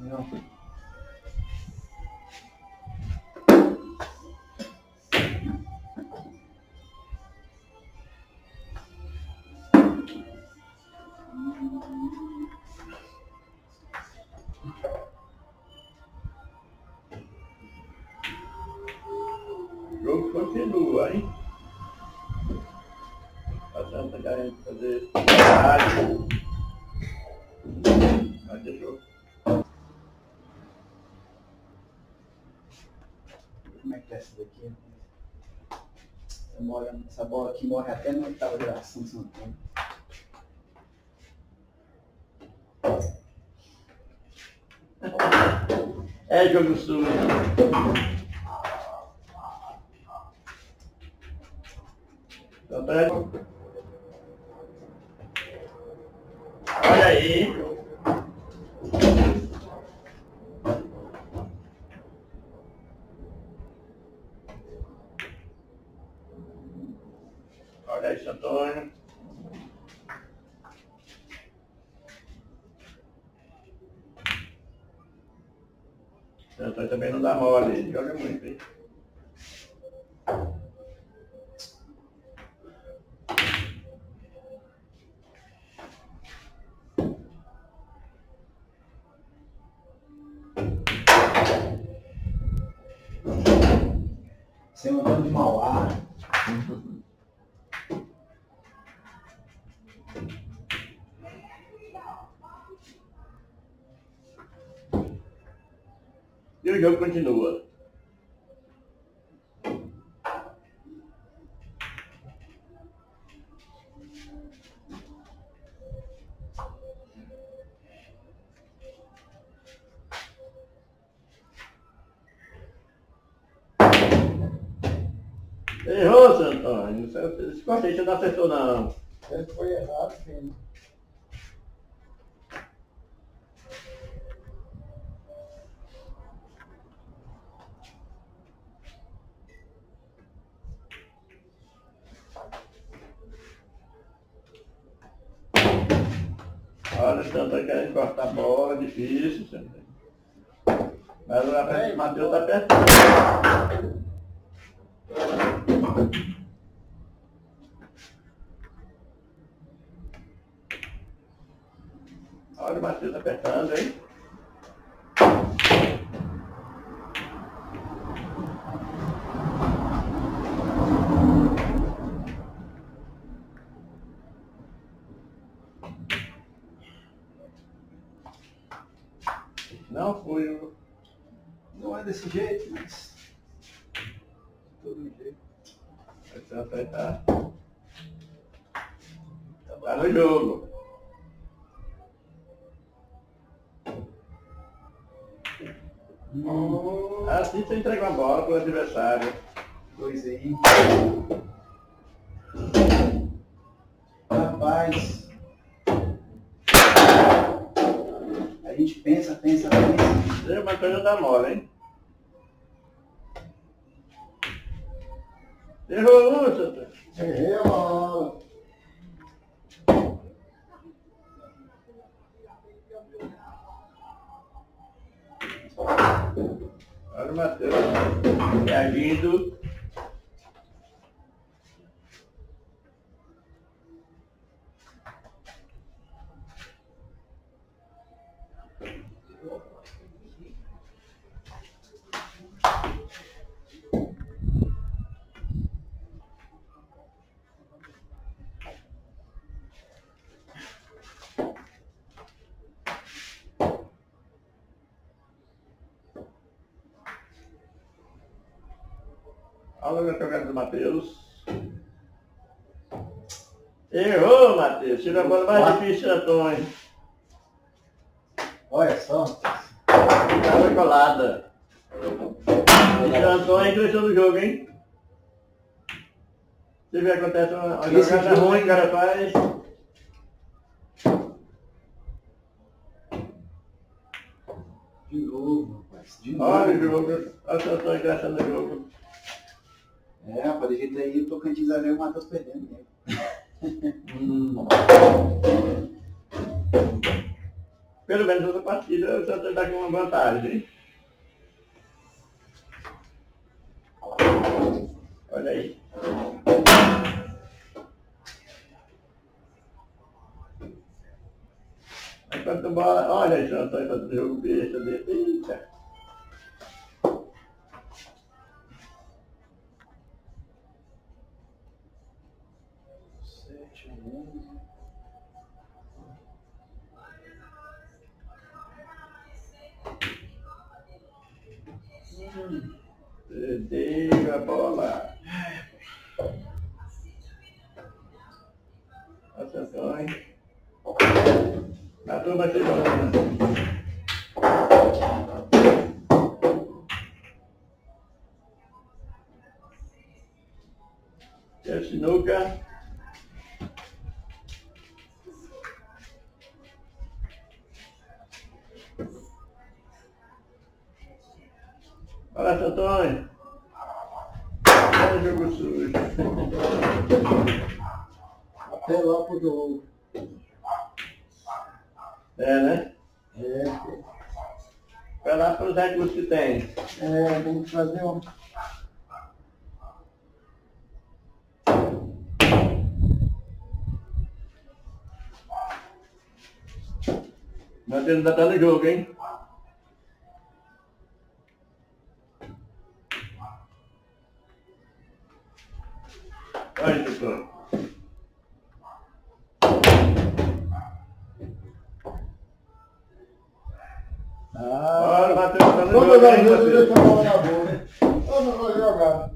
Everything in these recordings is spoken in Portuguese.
Não. O jogo continua, hein? Passando a gente fazer rádio. Mas deixou. Como é que é essa daqui? Essa bola aqui morre até na oitava geração de São Paulo. É jogo sujo. Então, olha aí. Olha aí, Antônio. Antônio também não dá mole, ele joga muito, hein? Você mandando de Mauá. E o jogo continua. Errou, seu Antônio. Esse corte aí você não acertou, não. Ele foi errado, filho. Olha, o Antônio querendo cortar a bola, difícil, seu Antônio. Mas o Matheus está perto. Olha o Matheus apertando, hein? Não foi. Não é desse jeito, mas... de todo jeito. Esse Antônio tá no jogo. Assim você entrega uma bola para o adversário. Dois aí. Rapaz. A gente pensa. O Antônio dá mole, hein? Errou um, seu Antônio. Errei a bola. Olha o Matheus reagindo. Olha a jogada do Matheus. Errou, Matheus. Tira a bola mais difícil, Antônio. Olha só. Estava colada. O Antônio ingressou no jogo, hein? Se vê, acontece uma jogada ruim que o cara faz. De novo, rapaz. De novo. Olha o jogo. Olha o Antônio ingressando no jogo. É, rapaz, de jeito aí o Tocantins vai ver o Matheus perdendo mesmo. Pelo menos essa partida o Santana está com uma vantagem, hein? Olha aí. Enquanto bola, olha aí, o Antônio fazendo jogo besta dele. Eita. Perdeu a bola. Nossa, Antônio. A turma se joga. E a sinuca. Olha, seu Antônio. Olha o jogo sujo. Apelar pro jogo. É, né? É. Apelar para os recursos que tem. É, tem que fazer um. Nós ainda está no jogo, hein? Olha, doutor. Olha, o Matheus está no jogo, Todas as hein, vezes Matheus? deixa a bola na bola. Eu não vou jogar.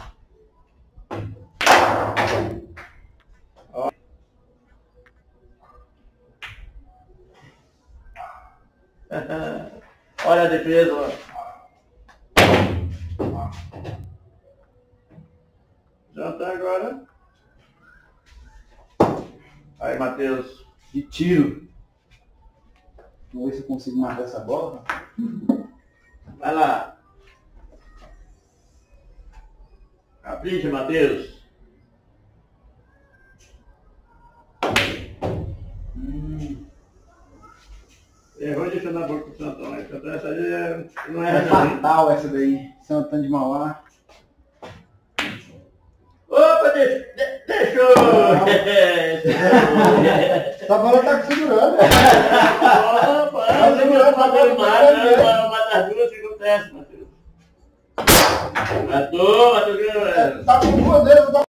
Olha a defesa, ó. Já tá agora. Aí, Matheus. De tiro. Vamos ver se eu consigo matar essa bola. Vai lá. Capricha, Matheus. Errou de na boca do Santão. Essa aí não É é nada. fatal essa daí. Santana de Mauá. Opa, deixou! Essa bola tá segurando. Opa, Tá segurando pra bola uma das duas que acontece, Matheus. Matou, Tá com duas deles,